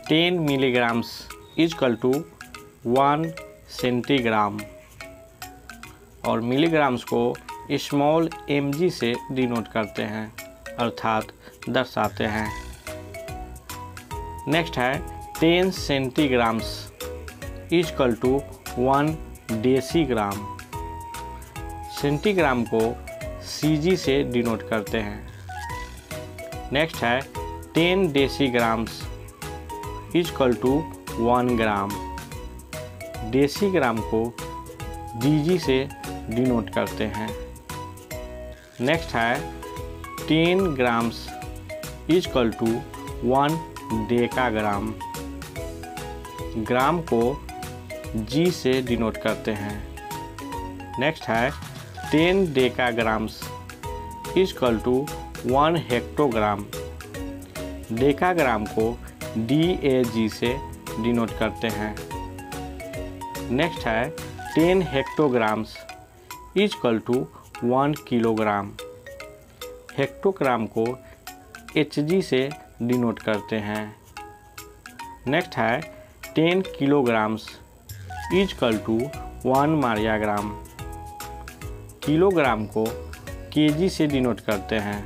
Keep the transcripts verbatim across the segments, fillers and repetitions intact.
Ten milligrams equal to one centigram, और milligrams को small M G से denote करते हैं अर्थात दर्शाते हैं। नेक्स्ट है ten centigrams equal to one decigram. Centigram को सी जी से डिनोट करते हैं। नेक्स्ट है ten decigrams equal to one gram. Decigram को डी जी से डिनोट करते हैं। नेक्स्ट है ten grams equal to one decagram. Gram को जी से डिनोट करते हैं। नेक्स्ट है ten डेकाग्राम्स is equal to one hectogram. Decagram को डी ए जी से डिनोट करते हैं। नेक्स्ट है ten hectograms equal to one kilogram. Hectogram को एच जी से डिनोट करते हैं। नेक्स्ट है ten kilograms equal to one myriagram. Kilogram को केजी से डिनोट करते हैं।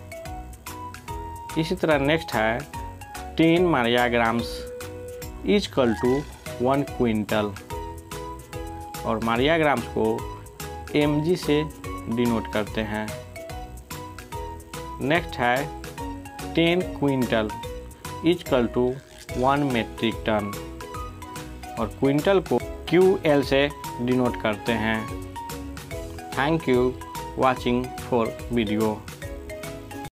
इसी तरह नेक्स्ट है ten myriagrams equal to one quintal, और मारियाग्राम्स को एम जी से डिनोट करते हैं। नेक्स्ट है ten quintal equal to one metric ton, और क्विंटल को क्यू एल से डिनोट करते हैं। Thank you watching for video.